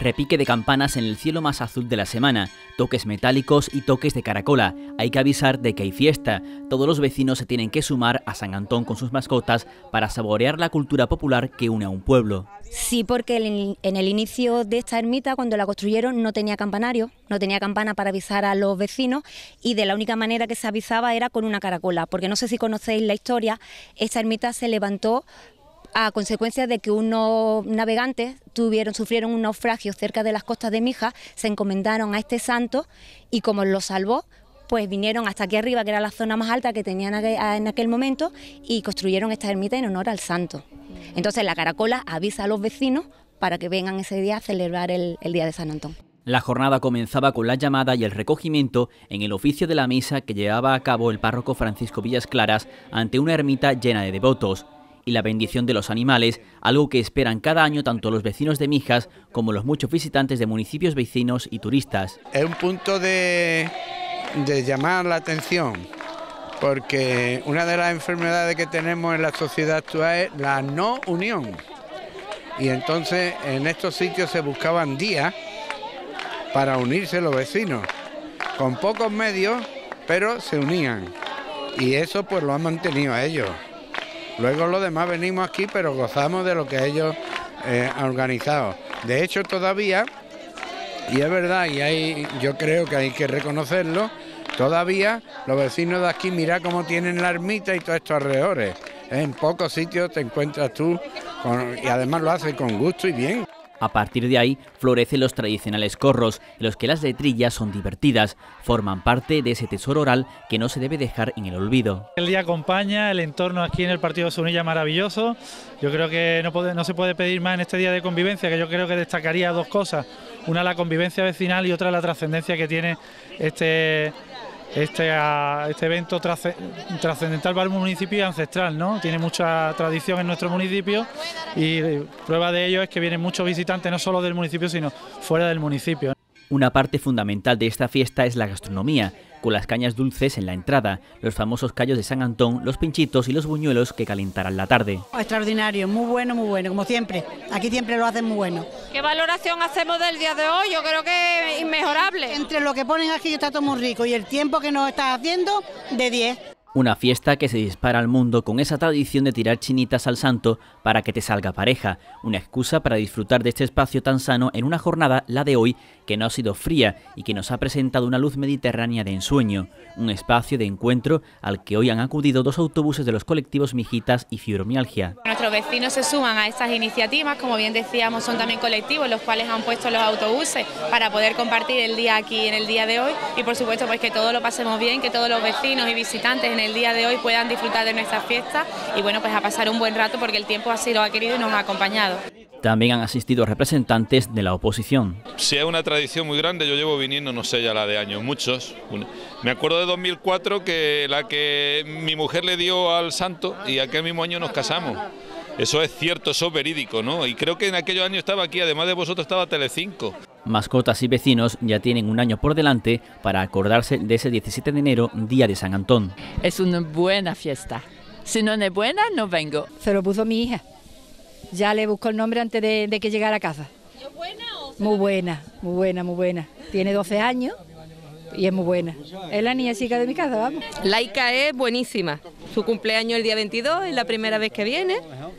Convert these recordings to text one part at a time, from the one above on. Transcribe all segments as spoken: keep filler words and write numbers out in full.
Repique de campanas en el cielo más azul de la semana, toques metálicos y toques de caracola. Hay que avisar de que hay fiesta. Todos los vecinos se tienen que sumar a San Antón con sus mascotas para saborear la cultura popular que une a un pueblo. Sí, porque en el inicio de esta ermita, cuando la construyeron, no tenía campanario, no tenía campana para avisar a los vecinos, y de la única manera que se avisaba era con una caracola, porque no sé si conocéis la historia, esta ermita se levantó a consecuencia de que unos navegantes tuvieron, sufrieron un naufragio cerca de las costas de Mijas, se encomendaron a este santo y como lo salvó, pues vinieron hasta aquí arriba, que era la zona más alta que tenían en aquel momento, y construyeron esta ermita en honor al santo. Entonces la caracola avisa a los vecinos para que vengan ese día a celebrar el, el Día de San Antón. La jornada comenzaba con la llamada y el recogimiento en el oficio de la misa que llevaba a cabo el párroco Francisco Villas Claras ante una ermita llena de devotos. Y la bendición de los animales, algo que esperan cada año tanto los vecinos de Mijas como los muchos visitantes de municipios vecinos y turistas. Es un punto de, de llamar la atención, porque una de las enfermedades que tenemos en la sociedad actual es la no unión. Y entonces en estos sitios se buscaban días para unirse los vecinos, con pocos medios, pero se unían. Y eso pues lo han mantenido a ellos. Luego los demás venimos aquí, pero gozamos de lo que ellos eh, han organizado. De hecho, todavía, y es verdad, y hay, yo creo que hay que reconocerlo, todavía los vecinos de aquí, mira cómo tienen la ermita y todos estos alrededores. En pocos sitios te encuentras tú, con, y además lo hacen con gusto y bien. A partir de ahí florecen los tradicionales corros, en los que las letrillas son divertidas, forman parte de ese tesoro oral que no se debe dejar en el olvido. El día acompaña, el entorno aquí en el partido de Zunilla maravilloso. Yo creo que no, puede, no se puede pedir más en este día de convivencia, que yo creo que destacaría dos cosas. Una, la convivencia vecinal, y otra, la trascendencia que tiene este... Este, este evento trascendental para el municipio y ancestral, ¿no? Tiene mucha tradición en nuestro municipio y prueba de ello es que vienen muchos visitantes no solo del municipio sino fuera del municipio. Una parte fundamental de esta fiesta es la gastronomía, con las cañas dulces en la entrada, los famosos callos de San Antón, los pinchitos y los buñuelos que calentarán la tarde. Extraordinario, muy bueno, muy bueno, como siempre. Aquí siempre lo hacen muy bueno. ¿Qué valoración hacemos del día de hoy? Yo creo que es inmejorable. Entre lo que ponen aquí está todo muy rico y el tiempo que nos está haciendo, de diez. Una fiesta que se dispara al mundo con esa tradición de tirar chinitas al santo para que te salga pareja, una excusa para disfrutar de este espacio tan sano en una jornada, la de hoy, que no ha sido fría y que nos ha presentado una luz mediterránea de ensueño, un espacio de encuentro al que hoy han acudido dos autobuses de los colectivos Mijitas y Fibromialgia. Nuestros vecinos se suman a estas iniciativas, como bien decíamos, son también colectivos los cuales han puesto los autobuses para poder compartir el día aquí en el día de hoy y por supuesto pues que todos lo pasemos bien, que todos los vecinos y visitantes en el día de hoy puedan disfrutar de nuestras fiestas y bueno, pues a pasar un buen rato porque el tiempo así lo ha querido y nos ha acompañado. También han asistido representantes de la oposición. Sí, es una tradición muy grande, yo llevo viniendo, no sé ya la de años, muchos. Me acuerdo de dos mil cuatro, que la que mi mujer le dio al santo y aquel mismo año nos casamos. Eso es cierto, eso es verídico, ¿no? Y creo que en aquellos años estaba aquí, además de vosotros estaba Telecinco. Mascotas y vecinos ya tienen un año por delante para acordarse de ese diecisiete de enero, Día de San Antón. Es una buena fiesta. Si no es buena, no vengo. Se lo puso mi hija. Ya le buscó el nombre antes de, de que llegara a casa. ¿Es buena o...? Muy buena, muy buena, muy buena. Tiene doce años y es muy buena. Es la niña chica de mi casa, vamos. Laika es buenísima. Su cumpleaños el día veintidós, es la primera vez que viene.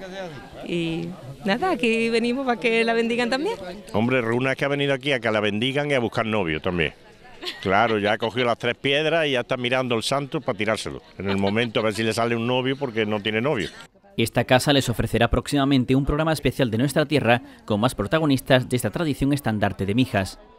Y nada, aquí venimos para que la bendigan también. Hombre, Runa que ha venido aquí a que la bendigan y a buscar novio también. Claro, ya ha cogido las tres piedras y ya está mirando al santo para tirárselo. En el momento a ver si le sale un novio porque no tiene novio. Esta casa les ofrecerá próximamente un programa especial de nuestra tierra con más protagonistas de esta tradición estandarte de Mijas.